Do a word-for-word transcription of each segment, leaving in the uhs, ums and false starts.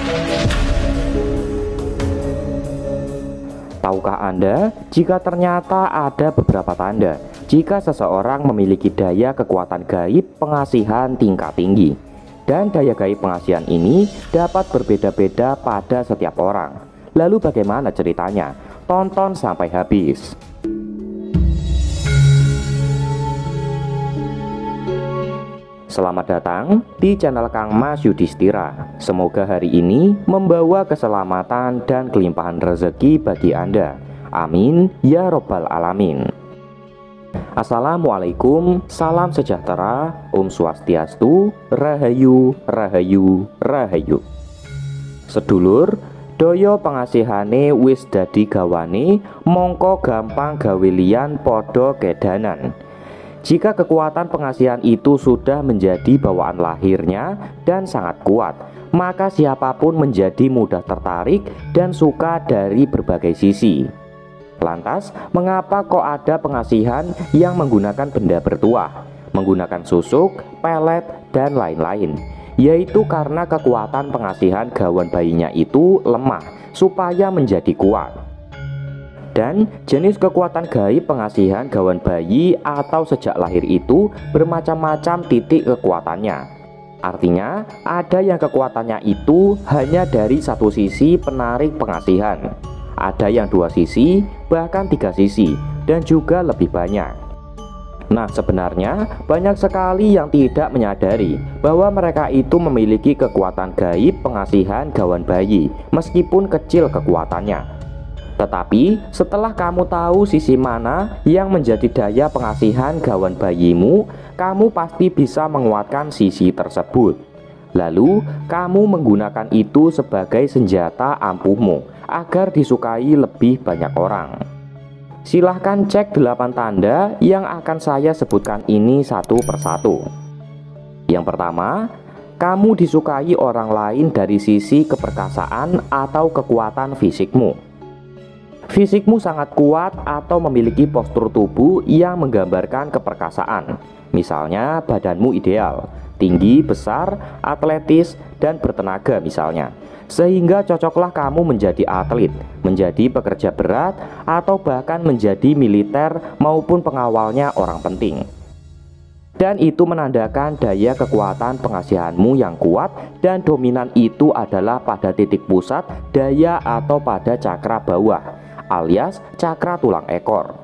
Tahukah Anda jika ternyata ada beberapa tanda jika seseorang memiliki daya kekuatan gaib pengasihan tingkat tinggi? Dan daya gaib pengasihan ini dapat berbeda-beda pada setiap orang. Lalu bagaimana ceritanya? Tonton sampai habis. Selamat datang di channel Kang Mas Yudhistira. Semoga hari ini membawa keselamatan dan kelimpahan rezeki bagi Anda. Amin ya robbal alamin. Assalamualaikum, salam sejahtera, Om Swastiastu, Rahayu, Rahayu, Rahayu. Sedulur, daya pengasihane wis dadi gawane, mongko gampang gawe liyan padha kedanan. Jika kekuatan pengasihan itu sudah menjadi bawaan lahirnya dan sangat kuat, maka siapapun menjadi mudah tertarik dan suka dari berbagai sisi. Lantas, mengapa kok ada pengasihan yang menggunakan benda bertuah, menggunakan susuk, pelet, dan lain-lain? Yaitu karena kekuatan pengasihan gawan bayinya itu lemah supaya menjadi kuat. Dan jenis kekuatan gaib pengasihan gawan bayi atau sejak lahir itu bermacam-macam titik kekuatannya. Artinya, ada yang kekuatannya itu hanya dari satu sisi penarik pengasihan, ada yang dua sisi, bahkan tiga sisi, dan juga lebih banyak. Nah, sebenarnya banyak sekali yang tidak menyadari bahwa mereka itu memiliki kekuatan gaib pengasihan gawan bayi, meskipun kecil kekuatannya. Tetapi setelah kamu tahu sisi mana yang menjadi daya pengasihan gawan bayimu, kamu pasti bisa menguatkan sisi tersebut. Lalu kamu menggunakan itu sebagai senjata ampuhmu agar disukai lebih banyak orang. Silahkan cek delapan tanda yang akan saya sebutkan ini satu persatu. Yang pertama, kamu disukai orang lain dari sisi keperkasaan atau kekuatan fisikmu. Fisikmu sangat kuat atau memiliki postur tubuh yang menggambarkan keperkasaan. Misalnya badanmu ideal, tinggi, besar, atletis, dan bertenaga misalnya. Sehingga cocoklah kamu menjadi atlet, menjadi pekerja berat, atau bahkan menjadi militer maupun pengawalnya orang penting. Dan itu menandakan daya kekuatan pengasihanmu yang kuat dan dominan itu adalah pada titik pusat daya atau pada cakra bawah, alias cakra tulang ekor.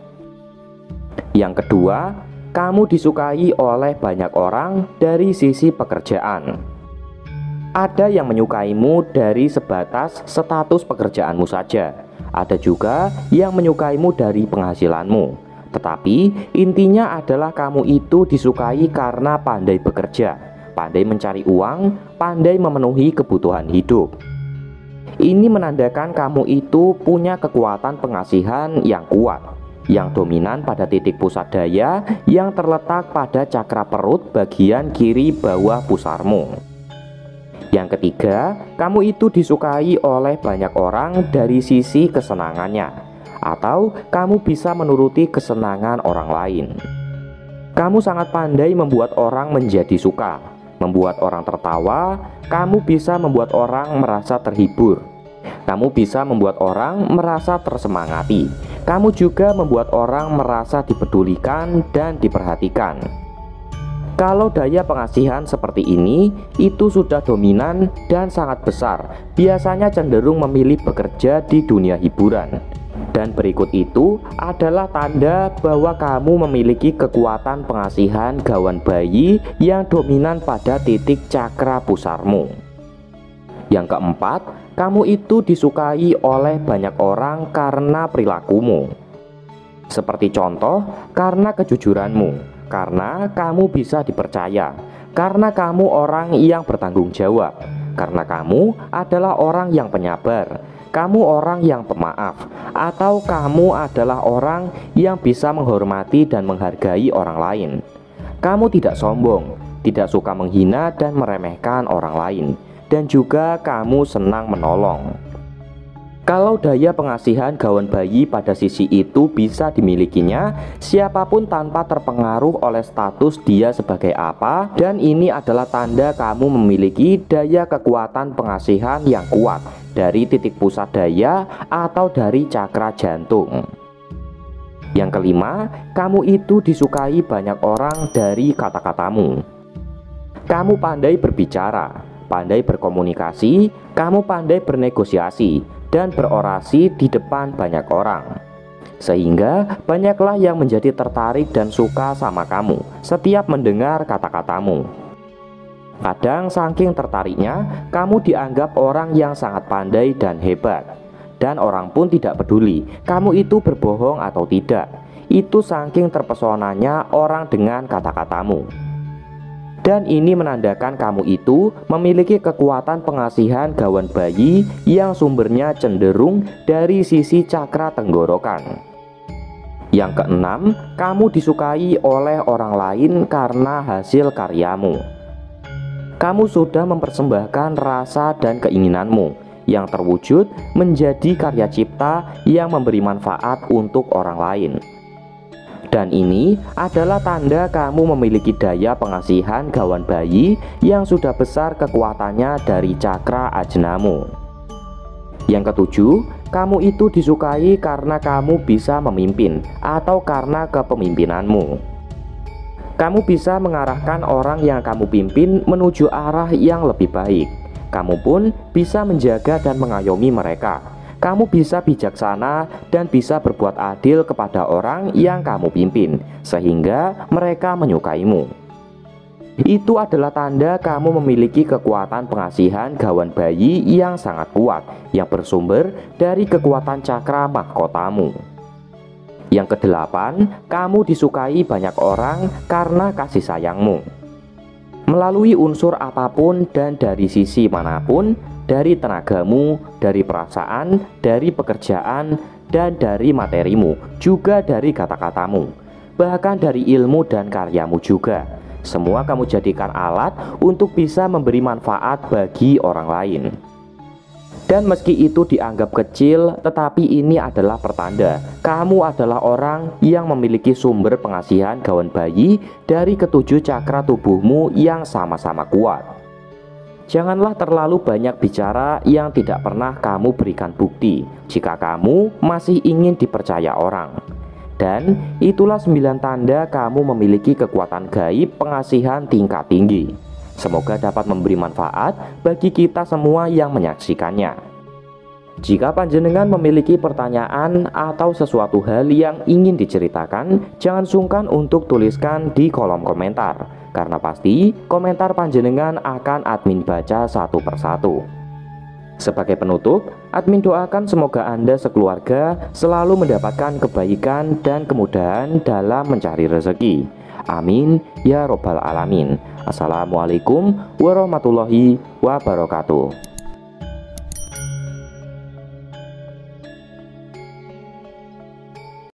Yang kedua, kamu disukai oleh banyak orang dari sisi pekerjaan. Ada yang menyukaimu dari sebatas status pekerjaanmu saja. Ada juga yang menyukaimu dari penghasilanmu. Tetapi intinya adalah kamu itu disukai karena pandai bekerja, pandai mencari uang, pandai memenuhi kebutuhan hidup. Ini menandakan kamu itu punya kekuatan pengasihan yang kuat, yang dominan pada titik pusat daya yang terletak pada cakra perut bagian kiri bawah pusarmu. Yang ketiga, kamu itu disukai oleh banyak orang dari sisi kesenangannya, atau kamu bisa menuruti kesenangan orang lain. Kamu sangat pandai membuat orang menjadi suka, membuat orang tertawa. Kamu bisa membuat orang merasa terhibur. Kamu bisa membuat orang merasa tersemangati. Kamu juga membuat orang merasa dipedulikan dan diperhatikan. Kalau daya pengasihan seperti ini itu sudah dominan dan sangat besar, biasanya cenderung memilih bekerja di dunia hiburan. Dan berikut itu adalah tanda bahwa kamu memiliki kekuatan pengasihan gawan bayi yang dominan pada titik cakra pusarmu. Yang keempat, kamu itu disukai oleh banyak orang karena perilakumu. Seperti contoh, karena kejujuranmu, karena kamu bisa dipercaya, karena kamu orang yang bertanggung jawab, karena kamu adalah orang yang penyabar, kamu orang yang pemaaf, atau kamu adalah orang yang bisa menghormati dan menghargai orang lain. Kamu tidak sombong, tidak suka menghina dan meremehkan orang lain, dan juga kamu senang menolong. Kalau daya pengasihan gawan bayi pada sisi itu bisa dimilikinya siapapun tanpa terpengaruh oleh status dia sebagai apa, dan ini adalah tanda kamu memiliki daya kekuatan pengasihan yang kuat dari titik pusat daya atau dari cakra jantung. Yang kelima, kamu itu disukai banyak orang dari kata-katamu. Kamu pandai berbicara, pandai berkomunikasi, kamu pandai bernegosiasi dan berorasi di depan banyak orang, sehingga banyaklah yang menjadi tertarik dan suka sama kamu setiap mendengar kata-katamu. Kadang saking tertariknya, kamu dianggap orang yang sangat pandai dan hebat, dan orang pun tidak peduli kamu itu berbohong atau tidak. Itu saking terpesonanya orang dengan kata-katamu. Dan ini menandakan kamu itu memiliki kekuatan pengasihan gawan bayi yang sumbernya cenderung dari sisi cakra tenggorokan. Yang keenam, kamu disukai oleh orang lain karena hasil karyamu. Kamu sudah mempersembahkan rasa dan keinginanmu yang terwujud menjadi karya cipta yang memberi manfaat untuk orang lain. Dan ini adalah tanda kamu memiliki daya pengasihan gawan bayi yang sudah besar kekuatannya dari cakra ajnamu. Yang ketujuh, kamu itu disukai karena kamu bisa memimpin atau karena kepemimpinanmu. Kamu bisa mengarahkan orang yang kamu pimpin menuju arah yang lebih baik. Kamu pun bisa menjaga dan mengayomi mereka. Kamu bisa bijaksana dan bisa berbuat adil kepada orang yang kamu pimpin, sehingga mereka menyukaimu. Itu adalah tanda kamu memiliki kekuatan pengasihan gawan bayi yang sangat kuat, yang bersumber dari kekuatan cakra mahkotamu. Yang kedelapan, kamu disukai banyak orang karena kasih sayangmu. Melalui unsur apapun dan dari sisi manapun, dari tenagamu, dari perasaan, dari pekerjaan, dan dari materimu, juga dari kata-katamu, bahkan dari ilmu dan karyamu juga. Semua kamu jadikan alat untuk bisa memberi manfaat bagi orang lain. Dan meski itu dianggap kecil, tetapi ini adalah pertanda kamu adalah orang yang memiliki sumber pengasihan gawan bayi dari ketujuh cakra tubuhmu yang sama-sama kuat. Janganlah terlalu banyak bicara yang tidak pernah kamu berikan bukti jika kamu masih ingin dipercaya orang. Dan itulah sembilan tanda kamu memiliki kekuatan gaib pengasihan tingkat tinggi. Semoga dapat memberi manfaat bagi kita semua yang menyaksikannya. Jika panjenengan memiliki pertanyaan atau sesuatu hal yang ingin diceritakan, jangan sungkan untuk tuliskan di kolom komentar, karena pasti komentar panjenengan akan admin baca satu persatu. Sebagai penutup, admin doakan semoga Anda sekeluarga selalu mendapatkan kebaikan dan kemudahan dalam mencari rezeki. Amin ya robbal alamin. Assalamualaikum warahmatullahi wabarakatuh.